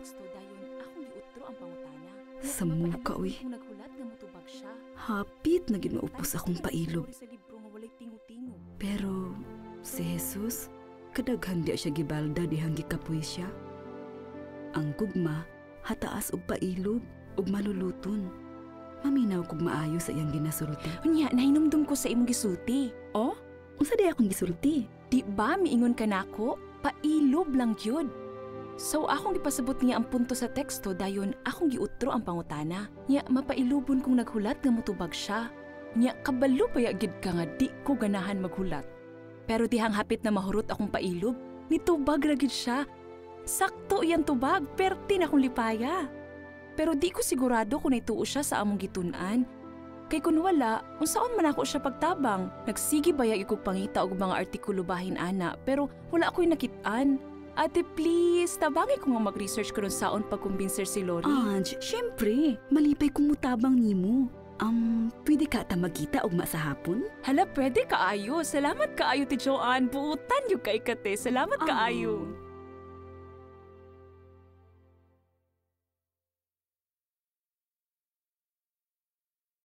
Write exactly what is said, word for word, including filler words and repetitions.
teksto dayon akong giutro ang pangutana. Sa muka, uy. Kung naghulat nga motubag siya. Hapit na ginuupos akong pailog. Sa libro nga walay tingo-tingo. Pero si Jesus, kadaghan di siya gibalda dihang gikapoy siya. Ang gugma, hataas og pailog og maluluton. Maminaw kog maayo sa iyang ginasulti. Unya, nahinumdum ko sa imong gisulti. Oh? Unsa di akong gisulti? Di ba miingon ka nako? Pailob lang yun. So akong gipasabot niya ang punto sa teksto dayon akong giutro ang pangutana. Nya mapailubon kung naghulat nga motubag siya. Nya kabalo pa gid ka nga di ko ganahan maghulat. Pero dihang hapit na mahurot akong pailob, nitubag ra gid siya. Sakto iyang tubag, perti na akong lipaya. Pero di ko sigurado kung naituo siya sa among gitun-an. Kay kun wala, unsaon man ako siya pagtabang. Nagsigi bayag ikog pangita og mga artikulo bahin ana, pero wala ako'y nakit-an. Ate, please, tabangi ko nga mag-research ko ron saon pagkumbinser si Lori. Ange, syempre, malipay kung mutabang nimo. Um, pwede ka ta magkita og sa hapon? Hala, pwede kaayo. Salamat kaayo ti Joanne. Buutan yung kay kate. Salamat kaayo.